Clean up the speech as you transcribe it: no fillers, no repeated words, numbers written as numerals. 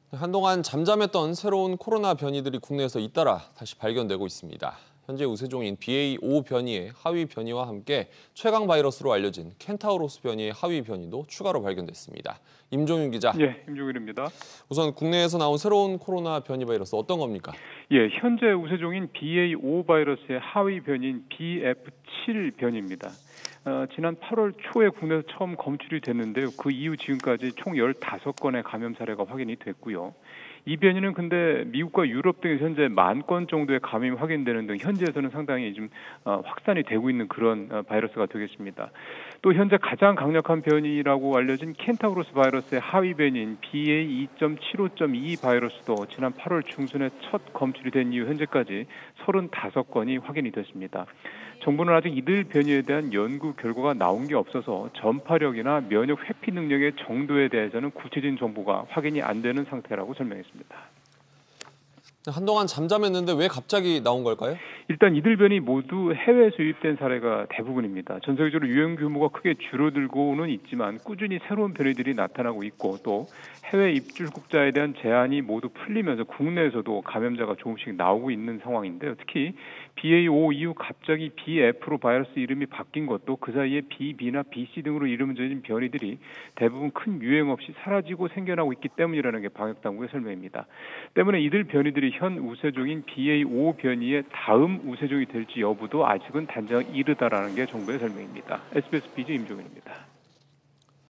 한동안 잠잠했던 새로운 코로나 변이들이 국내에서 잇따라 다시 발견되고 있습니다. 현재 우세종인 BA.5 변이의 하위 변이와 함께 최강 바이러스로 알려진 켄타우로스 변이의 하위 변이도 추가로 발견됐습니다. 임종윤 기자. 예, 임종일입니다. 우선 국내에서 나온 새로운 코로나 변이 바이러스 어떤 겁니까? 예, 현재 우세종인 BA.5 바이러스의 하위 변이인 BF7 변이입니다. 지난 8월 초에 국내에서 처음 검출이 됐는데요. 그 이후 지금까지 총 15건의 감염 사례가 확인이 됐고요. 이 변이는 근데 미국과 유럽 등에서 현재 10,000건 정도의 감염이 확인되는 등 현지에서는 상당히 좀 확산이 되고 있는 그런 바이러스가 되겠습니다. 또 현재 가장 강력한 변이라고 알려진 켄타우로스 바이러스의 하위 변이인 BA.2.75.2 바이러스도 지난 8월 중순에 첫 검출이 된 이후 현재까지 35건이 확인이 됐습니다. 정부는 아직 이들 변이에 대한 연구 결과가 나온 게 없어서 전파력이나 면역 회피 능력의 정도에 대해서는 구체적인 정보가 확인이 안 되는 상태라고 설명했습니다. 한동안 잠잠했는데 왜 갑자기 나온 걸까요? 일단 이들 변이 모두 해외에서 유입된 사례가 대부분입니다. 전 세계적으로 유행 규모가 크게 줄어들고는 있지만 꾸준히 새로운 변이들이 나타나고 있고 또 해외 입출국자에 대한 제한이 모두 풀리면서 국내에서도 감염자가 조금씩 나오고 있는 상황인데요. 특히 BA.5 이후 갑자기 BF로 바이러스 이름이 바뀐 것도 그 사이에 BB나 BC 등으로 이름을 지은 변이들이 대부분 큰 유행 없이 사라지고 생겨나고 있기 때문이라는 게 방역당국의 설명입니다. 때문에 이들 변이들이 현 우세종인 BA.5 변이의 다음 우세종이 될지 여부도 아직은 단정 이르다라는 게 정부의 설명입니다. SBS BJ 임종윤입니다.